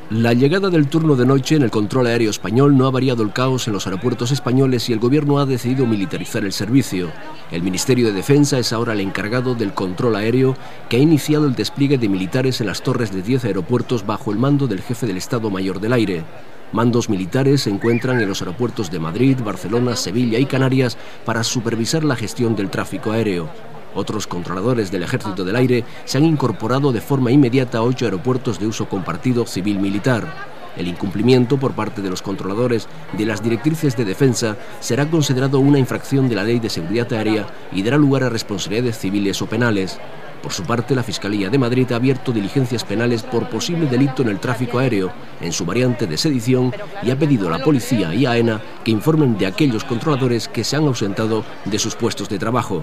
La llegada del turno de noche en el control aéreo español no ha variado el caos en los aeropuertos españoles y el gobierno ha decidido militarizar el servicio. El Ministerio de Defensa es ahora el encargado del control aéreo, que ha iniciado el despliegue de militares en las torres de 10 aeropuertos bajo el mando del jefe del Estado Mayor del Aire. Mandos militares se encuentran en los aeropuertos de Madrid, Barcelona, Sevilla y Canarias para supervisar la gestión del tráfico aéreo. Otros controladores del Ejército del Aire se han incorporado de forma inmediata a 8 aeropuertos de uso compartido civil-militar. El incumplimiento por parte de los controladores de las directrices de defensa será considerado una infracción de la Ley de Seguridad Aérea y dará lugar a responsabilidades civiles o penales. Por su parte, la Fiscalía de Madrid ha abierto diligencias penales por posible delito en el tráfico aéreo, en su variante de sedición, y ha pedido a la policía y a AENA que informen de aquellos controladores que se han ausentado de sus puestos de trabajo.